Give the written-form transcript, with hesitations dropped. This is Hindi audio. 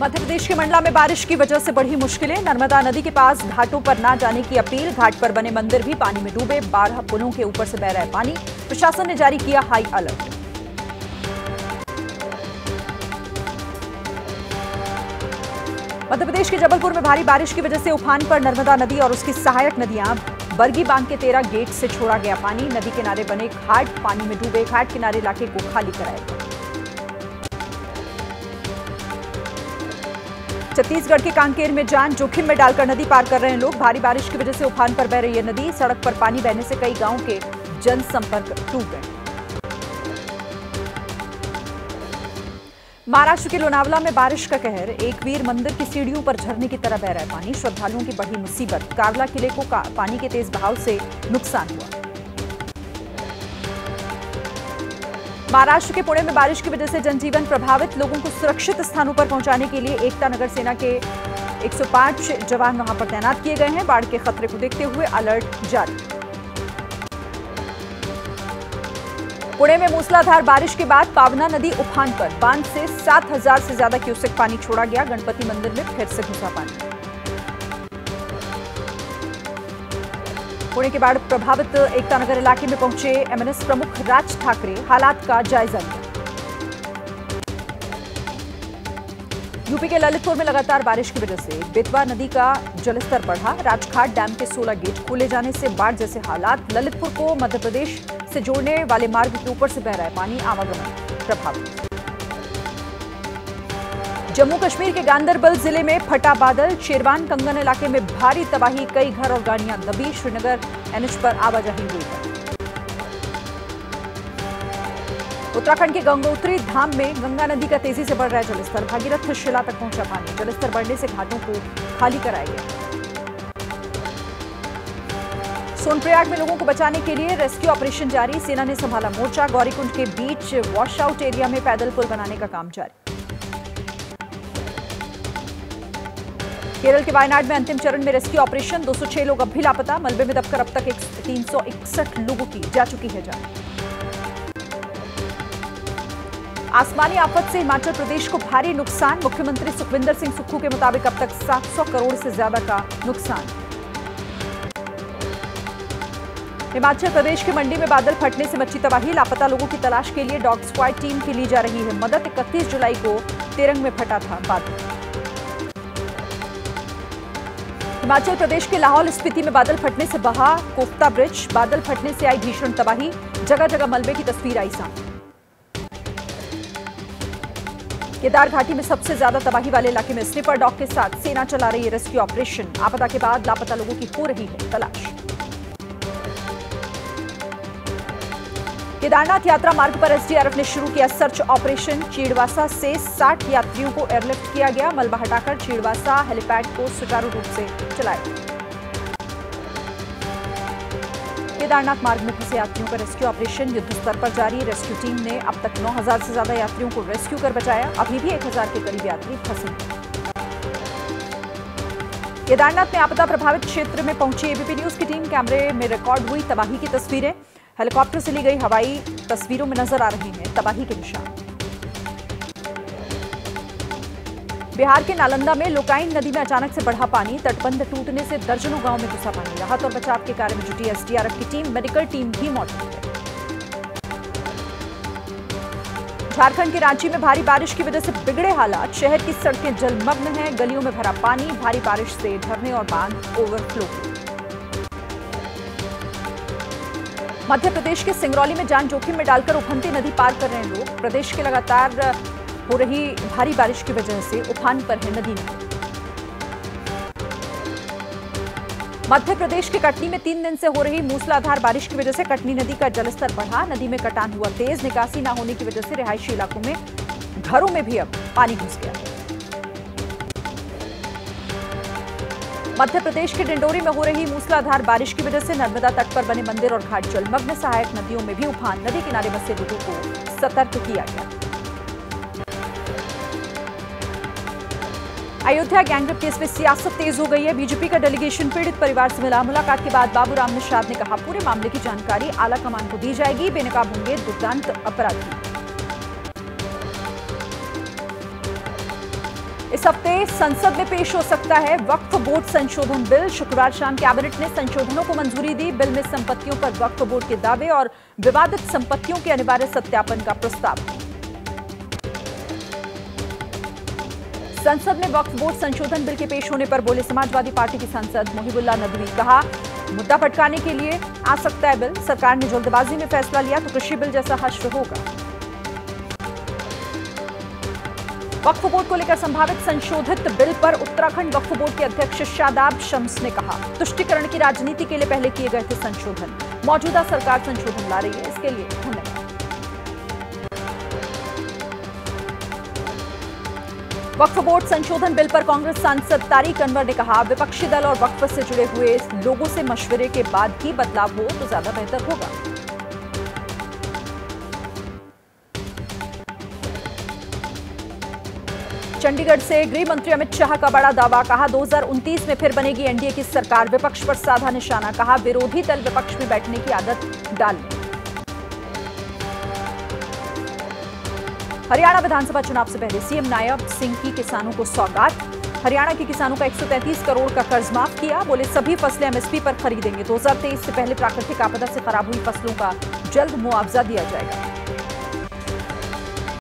मध्य प्रदेश के मंडला में बारिश की वजह से बढ़ी मुश्किलें। नर्मदा नदी के पास घाटों पर न जाने की अपील। घाट पर बने मंदिर भी पानी में डूबे। 12 पुलों के ऊपर से बह रहा है पानी। प्रशासन ने जारी किया हाई अलर्ट। मध्य प्रदेश के जबलपुर में भारी बारिश की वजह से उफान पर नर्मदा नदी और उसकी सहायक नदियां। बरगी बांध के 13 गेट से छोड़ा गया पानी। नदी किनारे बने घाट पानी में डूबे। घाट किनारे इलाके को खाली कराया। छत्तीसगढ़ के कांकेर में जान जोखिम में डालकर नदी पार कर रहे हैं लोग। भारी बारिश की वजह से उफान पर बह रही है नदी। सड़क पर पानी बहने से कई गांवों के जनसंपर्क टूट गए। महाराष्ट्र के लोनावला में बारिश का कहर। एक वीर मंदिर की सीढ़ियों पर झरने की तरह बह रहा है पानी। श्रद्धालुओं की बढ़ी मुसीबत। कारला किले को पानी के तेज बहाव से नुकसान हुआ। महाराष्ट्र के पुणे में बारिश की वजह से जनजीवन प्रभावित। लोगों को सुरक्षित स्थानों पर पहुंचाने के लिए एकता नगर सेना के 105 जवान वहां पर तैनात किए गए हैं। बाढ़ के खतरे को देखते हुए अलर्ट जारी। पुणे में मूसलाधार बारिश के बाद पावना नदी उफान पर। बांध से 7000 से ज्यादा क्यूसेक पानी छोड़ा गया। गणपति मंदिर में फिर से घुसा पानी। पुणे के बाढ़ प्रभावित एकता नगर इलाके में पहुंचे एमएनएस प्रमुख राज ठाकरे। हालात का जायजा लिया। यूपी के ललितपुर में लगातार बारिश की वजह से बेतवा नदी का जलस्तर बढ़ा। राजघाट डैम के 16 गेट खोले जाने से बाढ़ जैसे हालात। ललितपुर को मध्य प्रदेश से जोड़ने वाले मार्ग के ऊपर से बह रहा है पानी। आवागमन प्रभावित। जम्मू कश्मीर के गांदरबल जिले में फटा बादल। शेरवान कंगन इलाके में भारी तबाही। कई घर और गाड़ियां दबी। श्रीनगर एनएच पर आवाजाही हुई है। उत्तराखंड के गंगोत्री धाम में गंगा नदी का तेजी से बढ़ रहा है जलस्तर। भागीरथ शिला तक पहुंचा पानी। जलस्तर बढ़ने से घाटों को खाली कराया गया। सोनप्रयाग में लोगों को बचाने के लिए रेस्क्यू ऑपरेशन जारी। सेना ने संभाला मोर्चा। गौरीकुंड के बीच वॉश आउट एरिया में पैदल पुल बनाने का काम जारी। केरल के वायनाड में अंतिम चरण में रेस्क्यू ऑपरेशन। 206 लोग अब भी लापता। मलबे में दबकर अब तक 361 लोगों की जा चुकी है जान। आसमानी आफत से हिमाचल प्रदेश को भारी नुकसान। मुख्यमंत्री सुखविंदर सिंह सुक्खू के मुताबिक अब तक 700 करोड़ से ज्यादा का नुकसान। हिमाचल प्रदेश के मंडी में बादल फटने से मची तबाही। लापता लोगों की तलाश के लिए डॉग स्क्वाड टीम की ली जा रही है मदद। 31 जुलाई को तेरंग में फटा था बादल। हिमाचल प्रदेश के लाहौल स्पीति में बादल फटने से बहा कोफ्ता ब्रिज। बादल फटने से आई भीषण तबाही। जगह जगह मलबे की तस्वीर आई सामने। केदार घाटी में सबसे ज्यादा तबाही वाले इलाके में स्निपर डॉग के साथ सेना चला रही है रेस्क्यू ऑपरेशन। आपदा के बाद लापता लोगों की हो रही है तलाश। केदारनाथ यात्रा मार्ग पर एसडीआरएफ ने शुरू किया सर्च ऑपरेशन। चीड़वासा से 60 यात्रियों को एयरलिफ्ट किया गया। मलबा हटाकर चीड़वासा हेलीपैड को सुचारू रूप से चलाया गया। केदारनाथ मार्ग में फंसे यात्रियों का रेस्क्यू ऑपरेशन युद्ध स्तर पर जारी। रेस्क्यू टीम ने अब तक 9000 से ज्यादा यात्रियों को रेस्क्यू कर बचाया। अभी भी 1000 के करीब यात्री फंसे। केदारनाथ में आपदा प्रभावित क्षेत्र में पहुंची एबीपी न्यूज की टीम। कैमरे में रिकॉर्ड हुई तबाही की तस्वीरें। हेलीकॉप्टर से ली गई हवाई तस्वीरों में नजर आ रहे हैं तबाही के निशान। बिहार के नालंदा में लोकाइन नदी में अचानक से बढ़ा पानी। तटबंध टूटने से दर्जनों गांव में घुसा पानी। राहत और बचाव के कार्य में जुटी एसडीआरएफ की टीम। मेडिकल टीम भी मौजूद है। झारखंड के रांची में भारी बारिश की वजह से बिगड़े हालात। शहर की सड़कें जलमग्न हैं। गलियों में भरा पानी। भारी बारिश से झरने और बांध ओवरफ्लो हुए। मध्य प्रदेश के सिंगरौली में जान जोखिम में डालकर उफनती नदी पार कर रहे हैं लोग। प्रदेश के लगातार हो रही भारी बारिश की वजह से उफान पर है नदी में। मध्य प्रदेश के कटनी में 3 दिन से हो रही मूसलाधार बारिश की वजह से कटनी नदी का जलस्तर बढ़ा। नदी में कटान हुआ तेज। निकासी न होने की वजह से रिहायशी इलाकों में घरों में भी अब पानी घुस गया। मध्य प्रदेश के डिंडोरी में हो रही मूसलाधार बारिश की वजह से नर्मदा तट पर बने मंदिर और घाट जलमग्न। सहायक नदियों में भी उफान। नदी किनारे बसे लोगों को सतर्क किया गया। अयोध्या गैंगरेप केस में सियासत तेज हो गई है। बीजेपी का डेलीगेशन पीड़ित परिवार से मिला। मुलाकात के बाद बाबूराम निषाद ने कहा पूरे मामले की जानकारी आला कमान को दी जाएगी। बेनकाब होंगे दुर्दांत अपराधी। इस हफ्ते संसद में पेश हो सकता है वक्फ बोर्ड संशोधन बिल। शुक्रवार शाम कैबिनेट ने संशोधनों को मंजूरी दी। बिल में संपत्तियों पर वक्फ बोर्ड के दावे और विवादित संपत्तियों के अनिवार्य सत्यापन का प्रस्ताव। संसद में वक्फ बोर्ड संशोधन बिल के पेश होने पर बोले समाजवादी पार्टी के सांसद मोहिबुल्लाह नदवी। कहा, मुद्दा भटकाने के लिए आ सकता है बिल। सरकार ने जल्दबाजी में फैसला लिया तो कृषि बिल जैसा हश्र होगा। वक्फ बोर्ड को लेकर संभावित संशोधित बिल पर उत्तराखंड वक्फ बोर्ड के अध्यक्ष शादाब शम्स ने कहा, तुष्टीकरण की राजनीति के लिए पहले किए गए थे संशोधन। मौजूदा सरकार संशोधन ला रही है, इसके लिए धन्यवाद। वक्फ बोर्ड संशोधन बिल पर कांग्रेस सांसद तारिक अनवर ने कहा, विपक्षी दल और वक्फ से जुड़े हुए लोगों से मशवरे के बाद ही बदलाव हो तो ज्यादा बेहतर होगा। चंडीगढ़ से गृह मंत्री अमित शाह का बड़ा दावा। कहा, 2029 में फिर बनेगी एनडीए की सरकार। विपक्ष पर साधा निशाना। कहा, विरोधी दल विपक्ष में बैठने की आदत डाल लें। हरियाणा विधानसभा चुनाव से पहले सीएम नायब सिंह की किसानों को सौगात। हरियाणा के किसानों का 133 करोड़ का कर्ज माफ किया। बोले, सभी फसलें एमएसपी पर खरीदेंगे। 2023 से पहले प्राकृतिक आपदा से खराब हुई फसलों का जल्द मुआवजा दिया जाएगा।